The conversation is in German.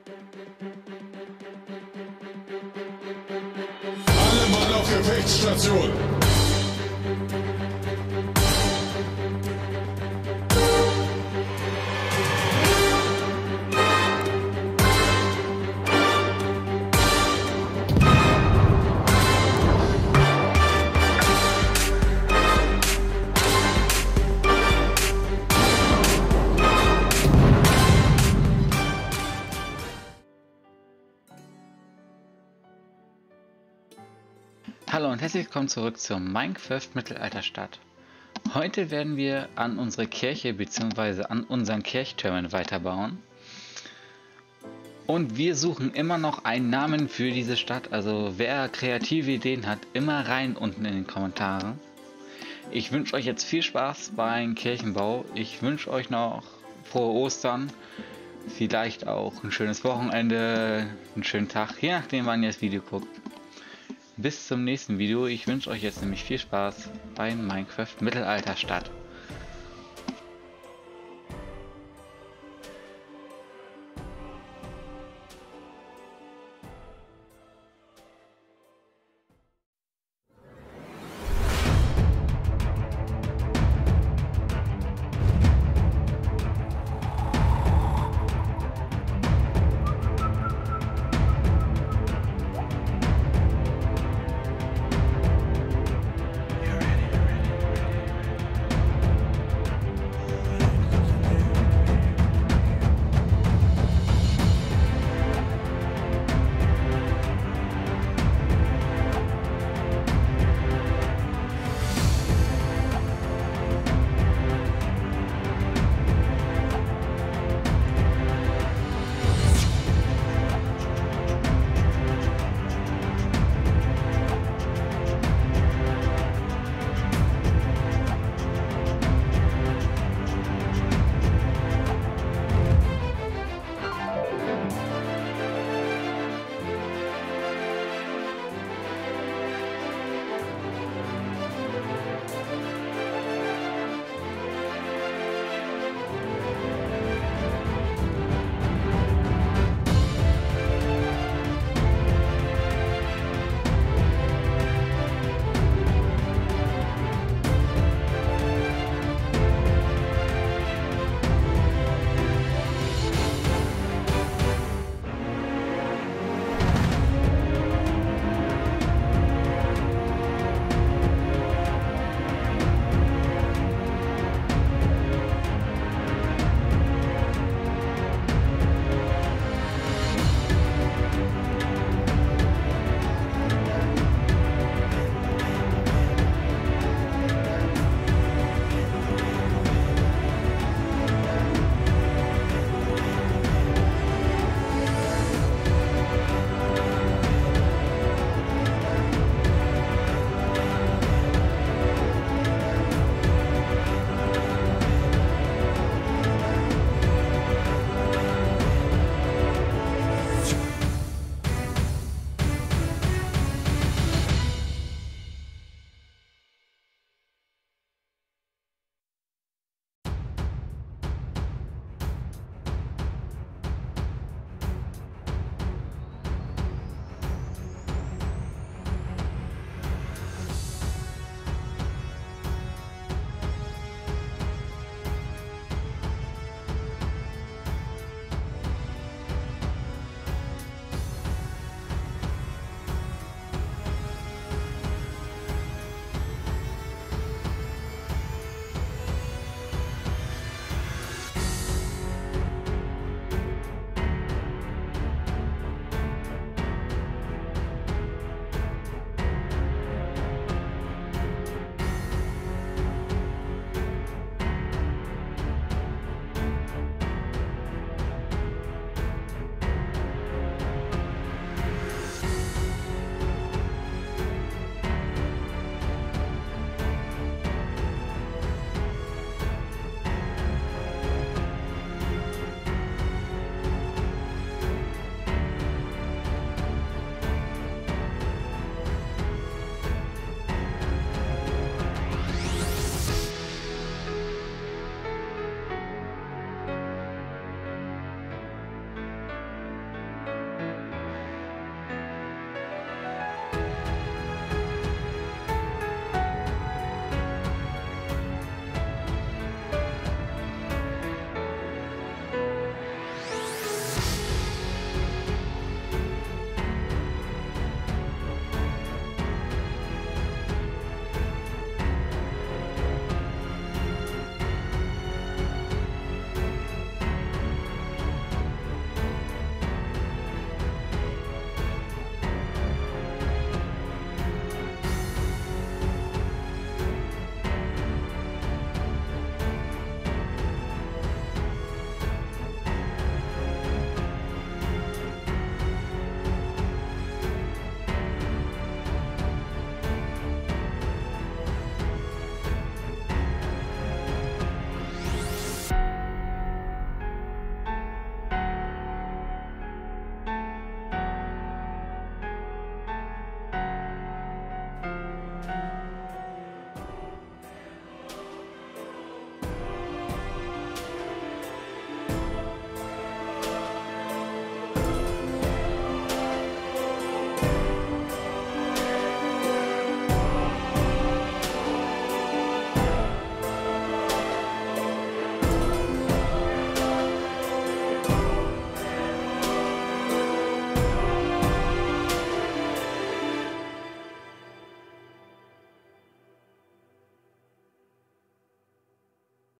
Alle Mann auf Gefechtsstation! Hallo und herzlich willkommen zurück zur Minecraft Mittelalterstadt. Heute werden wir an unsere Kirche bzw. an unseren Kirchtürmen weiterbauen. Und wir suchen immer noch einen Namen für diese Stadt. Also wer kreative Ideen hat, immer rein unten in den Kommentaren. Ich wünsche euch jetzt viel Spaß beim Kirchenbau. Ich wünsche euch noch frohe Ostern. Vielleicht auch ein schönes Wochenende, einen schönen Tag, je nachdem wann ihr das Video guckt. Bis zum nächsten Video. Ich wünsche euch jetzt nämlich viel Spaß bei Minecraft Mittelalterstadt.